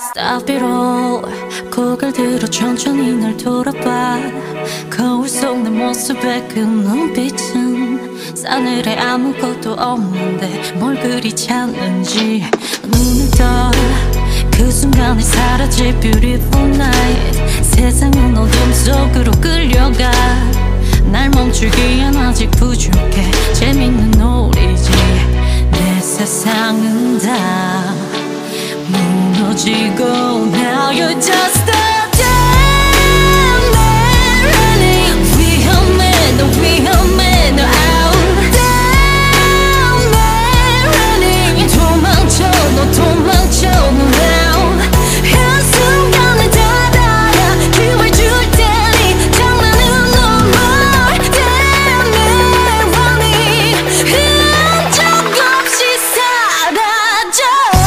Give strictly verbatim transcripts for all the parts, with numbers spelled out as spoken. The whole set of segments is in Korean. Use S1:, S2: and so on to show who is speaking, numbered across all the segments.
S1: Stop it all. 고개를 들어 천천히 날 돌아봐. 거울 속 내 모습에 그 눈빛은 싸늘해 아무것도 없는데 뭘 그리 찾는지. 눈을 떠 그 순간에 사라질 beautiful night. 세상은 어둠 속으로 끌려가. 날 멈추기엔 아직 부족해. 재밌는 놀이지. 내 세상은 다 무너지고 Now you're just a damn man running. 위험해 너 위험해 너 out. Damn man running. 도망쳐 너 도망쳐 너 out. 한순간에 다 달아 기회를 줄 테니 장난은 no more. Damn man running. 흔적 없이 사라져.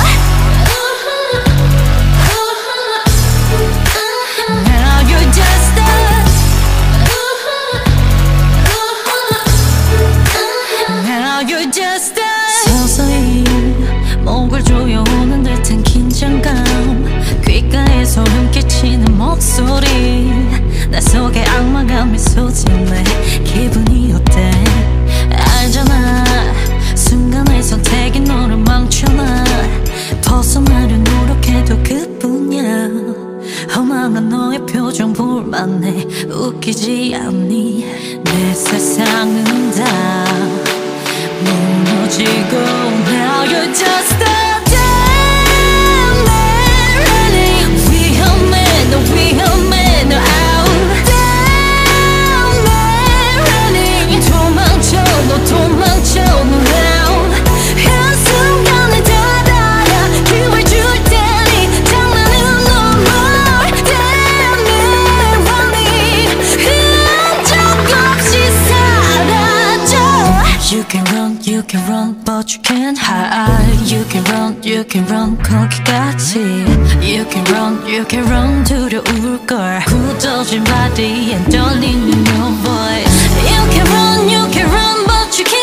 S1: 서서히 목을 조여오는 듯한 긴장감. 귓가에 소름 끼치는 목소리. 내 속에 악마가 미소 짓네. 기분이 어때? 알잖아 순간의 선택이 너를 망쳐놔. 벗어나려 노력해도 그뿐이야. 허망한 너의 표정 볼만해. 웃기지 않니? 내 세상은 다 무너지고 Now you're just a damn man running. 위험해 너 위험해 너 out. Damn man running. 도망쳐 너 도망쳐 너 out. 한순간에 다 달아 기회를 줄 테니 장난은 no more. Damn man running. 흔적 없이 사라져. You can run, you can run, but you can't hide. You can run, you can run, 거기까지. You can run, you can run, 두려울걸. 굳어진 body에 떨리는 your voice. You can run, you can run, but you can't